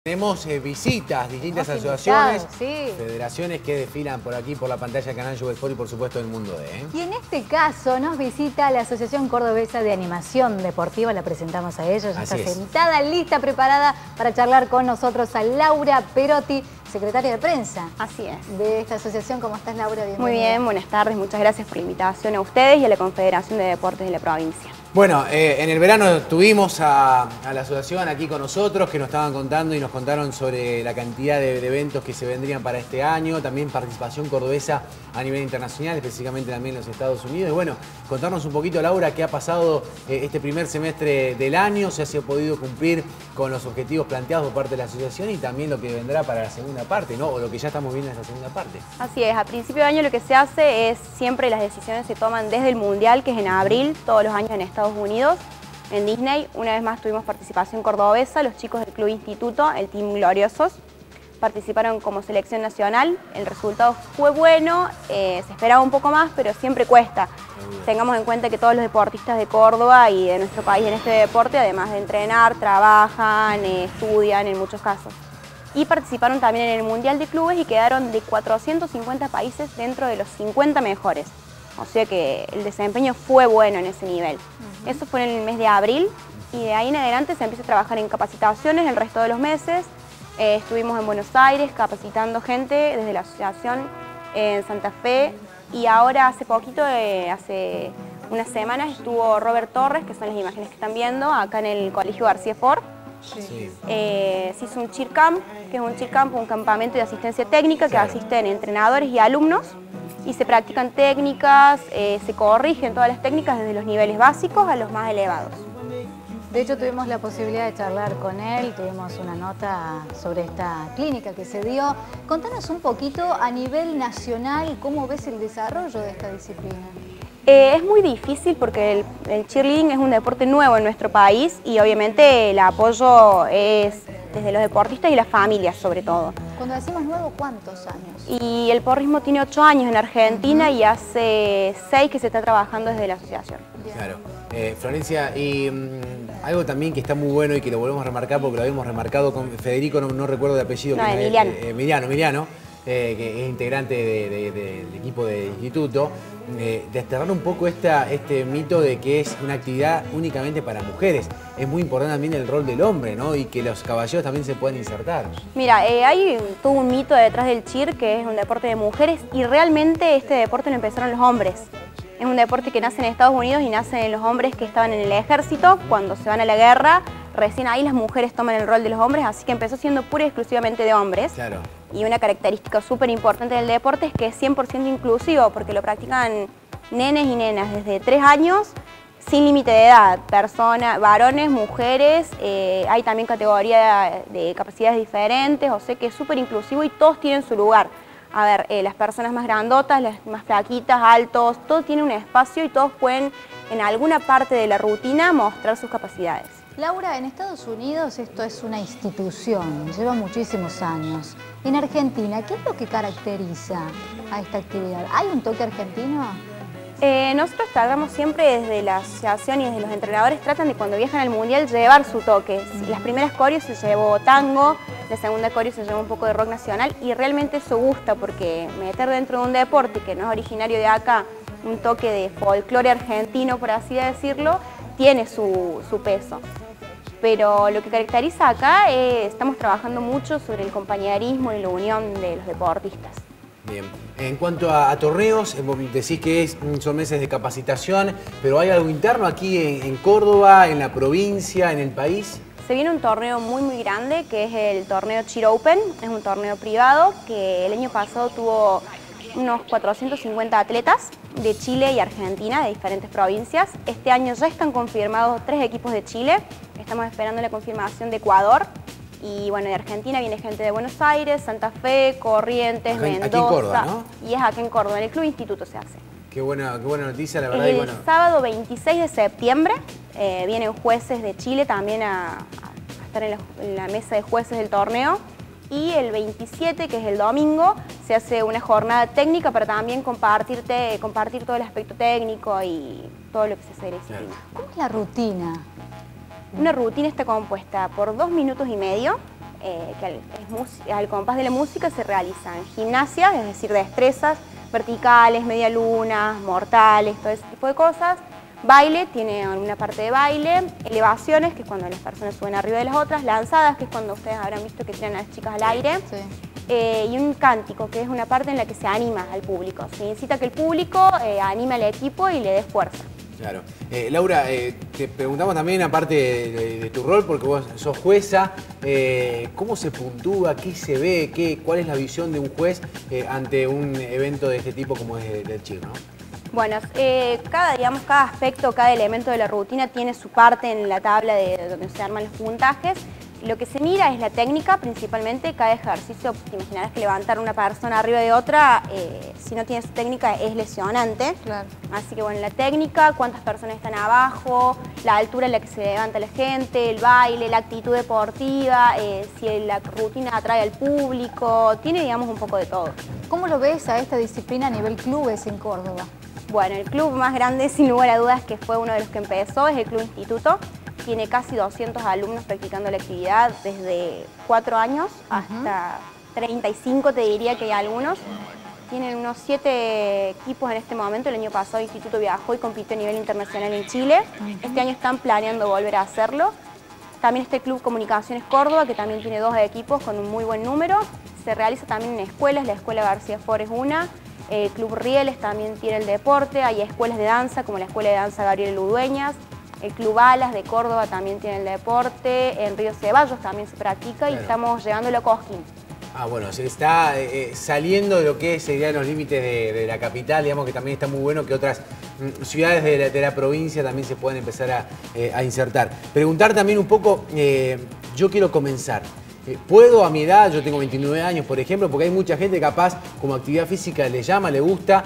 Tenemos visitas, distintas asociaciones, federaciones que desfilan por aquí, por la pantalla del canal Juve Sport y por supuesto el mundo de... Y en este caso nos visita la Asociación Cordobesa de Animación Deportiva, la presentamos a ellos, ya está sentada, lista, preparada para charlar con nosotros a Laura Perotti, secretaria de prensa. Así es. De esta asociación. ¿Cómo estás, Laura? Bienvenida. Muy bien, buenas tardes, muchas gracias por la invitación a ustedes y a la Confederación de Deportes de la provincia. Bueno, en el verano tuvimos a la asociación aquí con nosotros que nos estaban contando y nos contaron sobre la cantidad de eventos que se vendrían para este año, también participación cordobesa a nivel internacional, específicamente también en los Estados Unidos. Y bueno, contarnos un poquito, Laura, qué ha pasado este primer semestre del año, si se ha podido cumplir con los objetivos planteados por parte de la asociación y también lo que vendrá para la segunda parte, ¿no? O lo que ya estamos viendo en esa segunda parte. Así es, a principio de año lo que se hace es siempre las decisiones se toman desde el Mundial, que es en abril, todos los años en Estados Unidos, en Disney. Una vez más tuvimos participación cordobesa, los chicos del Club Instituto, el Team Gloriosos, participaron como selección nacional. El resultado fue bueno, se esperaba un poco más, pero siempre cuesta. Tengamos en cuenta que todos los deportistas de Córdoba y de nuestro país en este deporte, además de entrenar, trabajan, estudian en muchos casos. Y participaron también en el Mundial de Clubes y quedaron de 450 países dentro de los 50 mejores. O sea que el desempeño fue bueno en ese nivel. Eso fue en el mes de abril y de ahí en adelante se empieza a trabajar en capacitaciones el resto de los meses. Estuvimos en Buenos Aires capacitando gente desde la asociación en Santa Fe y ahora hace poquito, hace unas semanas, estuvo Robert Torres, que son las imágenes que están viendo, acá en el Colegio García Fort. Se hizo un cheer camp, que es un cheer camp, un campamento de asistencia técnica que asisten entrenadores y alumnos y se practican técnicas, se corrigen todas las técnicas desde los niveles básicos a los más elevados. De hecho, tuvimos la posibilidad de charlar con él, tuvimos una nota sobre esta clínica que se dio. Contanos un poquito a nivel nacional, ¿cómo ves el desarrollo de esta disciplina? Es muy difícil porque el cheerleading es un deporte nuevo en nuestro país y obviamente el apoyo es desde los deportistas y las familias sobre todo. Cuando decimos nuevo, ¿cuántos años? Y el porrismo tiene 8 años en Argentina y hace 6 que se está trabajando desde la asociación. Claro. Florencia, y algo también que está muy bueno y que lo volvemos a remarcar porque lo habíamos remarcado con Federico, no recuerdo de apellido. No, Emiliano, que es integrante del equipo de instituto, desterrar un poco este mito de que es una actividad únicamente para mujeres. Es muy importante también el rol del hombre, ¿no? Y que los caballeros también se pueden insertar. Mira, hay todo un mito detrás del cheer, que es un deporte de mujeres, y realmente este deporte lo empezaron los hombres. Es un deporte que nace en Estados Unidos y nace en los hombres que estaban en el ejército. Cuando se van a la guerra, recién ahí las mujeres toman el rol de los hombres, así que empezó siendo pura y exclusivamente de hombres. Claro. Y una característica súper importante del deporte es que es 100% inclusivo, porque lo practican nenes y nenas desde 3 años, sin límite de edad, varones, mujeres, hay también categoría de capacidades diferentes, o sea que es súper inclusivo y todos tienen su lugar. A ver, las personas más grandotas, las más flaquitas, altos, todo tiene un espacio y todos pueden en alguna parte de la rutina mostrar sus capacidades. Laura, en Estados Unidos esto es una institución, lleva muchísimos años. En Argentina, ¿qué es lo que caracteriza a esta actividad? ¿Hay un toque argentino? Nosotros tratamos siempre desde la asociación y desde los entrenadores, tratan de cuando viajan al mundial llevar su toque. Las primeras coreos se llevó tango, la segunda coreo se llevó un poco de rock nacional y realmente eso gusta porque meter dentro de un deporte que no es originario de acá, un toque de folclore argentino, por así decirlo, tiene su peso. Pero lo que caracteriza acá es, estamos trabajando mucho sobre el compañerismo y la unión de los deportistas. Bien. En cuanto a torneos, decís que son meses de capacitación, pero ¿hay algo interno aquí en Córdoba, en la provincia, en el país? Se viene un torneo muy grande que es el torneo Cheer Open, es un torneo privado que el año pasado tuvo unos 450 atletas de Chile y Argentina, de diferentes provincias. Este año ya están confirmados 3 equipos de Chile, estamos esperando la confirmación de Ecuador. Y bueno, de Argentina viene gente de Buenos Aires, Santa Fe, Corrientes, Mendoza. Aquí en Córdoba, ¿no? Y es acá en Córdoba, en el Club Instituto se hace. Qué buena noticia, la verdad. El sábado 26 de septiembre vienen jueces de Chile también a estar en la mesa de jueces del torneo. Y el 27, que es el domingo, se hace una jornada técnica para también compartir todo el aspecto técnico y todo lo que se hace de la disciplina. ¿Cómo es la rutina? Una rutina está compuesta por 2 minutos y medio al compás de la música se realizan gimnasias, es decir, destrezas, verticales, medialunas, mortales, todo ese tipo de cosas. Baile, tiene una parte de baile, elevaciones, que es cuando las personas suben arriba de las otras, lanzadas, que es cuando ustedes habrán visto que tiran a las chicas al aire, y un cántico, que es una parte en la que se anima al público. Se necesita que el público anime al equipo y le dé fuerza. Claro. Laura, te preguntamos también, aparte de tu rol, porque vos sos jueza, ¿cómo se puntúa? ¿Qué se ve? ¿Cuál es la visión de un juez ante un evento de este tipo como es del CHIR, ¿no? Bueno, cada aspecto, cada elemento de la rutina tiene su parte en la tabla de donde se arman los puntajes. Lo que se mira es la técnica, principalmente cada ejercicio. Te imaginarás que levantar una persona arriba de otra, si no tiene su técnica, es lesionante. Claro. Así que bueno, la técnica, cuántas personas están abajo, la altura en la que se levanta la gente, el baile, la actitud deportiva, si la rutina atrae al público, tiene, digamos, un poco de todo. ¿Cómo lo ves a esta disciplina a nivel clubes en Córdoba? Bueno, el club más grande, sin lugar a dudas, que fue uno de los que empezó, es el Club Instituto. Tiene casi 200 alumnos practicando la actividad desde 4 años hasta 35, te diría que hay algunos. Tienen unos 7 equipos en este momento. El año pasado el Instituto viajó y compitió a nivel internacional en Chile. Este año están planeando volver a hacerlo. También está el Club Comunicaciones Córdoba, que también tiene 2 equipos con un muy buen número. Se realiza también en escuelas, la Escuela García Forés es una. El Club Rieles también tiene el deporte. Hay escuelas de danza, como la Escuela de Danza Gabriel Ludueñas. El Club Alas de Córdoba también tiene el deporte. En Río Ceballos también se practica, y estamos llevándolo a Cosquín. Ah, bueno, se está saliendo de lo que serían los límites de la capital, digamos que también está muy bueno que otras ciudades de la provincia también se puedan empezar a insertar. Preguntar también un poco, yo quiero comenzar. ¿Puedo a mi edad, yo tengo 29 años por ejemplo, porque hay mucha gente capaz como actividad física le llama, le gusta,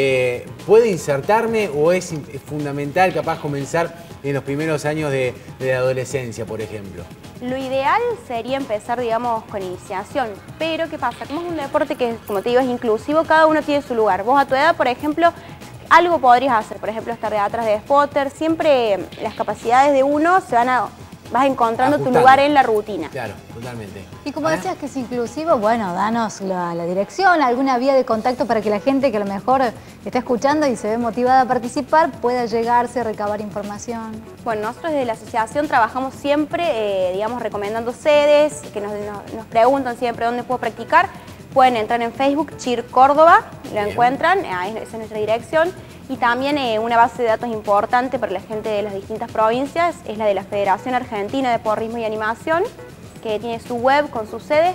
¿puede insertarme o es fundamental capaz comenzar en los primeros años de la adolescencia, por ejemplo? Lo ideal sería empezar, digamos, con iniciación, pero ¿qué pasa? Como es un deporte que, como te digo, es inclusivo, cada uno tiene su lugar. Vos a tu edad, por ejemplo, algo podrías hacer, por ejemplo, estar de atrás de spotter, siempre las capacidades de uno vas encontrando tu lugar en la rutina. Claro, totalmente. Y como decías que es inclusivo, bueno, danos la dirección, alguna vía de contacto para que la gente que a lo mejor está escuchando y se ve motivada a participar pueda llegarse, recabar información. Bueno, nosotros desde la asociación trabajamos siempre, digamos, recomendando sedes, que nos preguntan siempre dónde puedo practicar. Pueden entrar en Facebook, CHIR Córdoba, lo encuentran, esa es nuestra dirección. Y también una base de datos importante para la gente de las distintas provincias es la de la Federación Argentina de Porrismo y Animación, que tiene su web con sus sedes,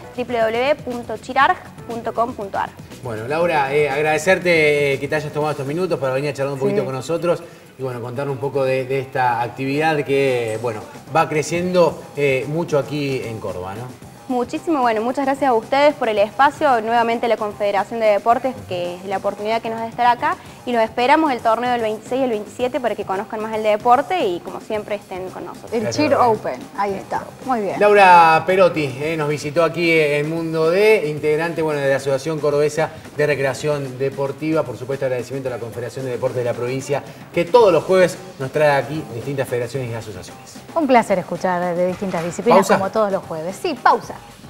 www.chirarg.com.ar. Bueno, Laura, agradecerte que te hayas tomado estos minutos para venir a charlar un poquito con nosotros y bueno, contarnos un poco de esta actividad que, bueno, va creciendo mucho aquí en Córdoba, ¿no? Muchísimo, bueno, muchas gracias a ustedes por el espacio, nuevamente la Confederación de Deportes, que es la oportunidad que nos da estar acá, y los esperamos el torneo del 26 y el 27 para que conozcan más el deporte y como siempre estén con nosotros. El CHIR Open, ahí está, muy bien. Laura Perotti nos visitó aquí en Mundo D, integrante de la Asociación Cordobesa de Recreación Deportiva, por supuesto agradecimiento a la Confederación de Deportes de la provincia, que todos los jueves nos trae aquí distintas federaciones y asociaciones. Un placer escuchar de distintas disciplinas. ¿Pausa? Como todos los jueves. Sí, pausa.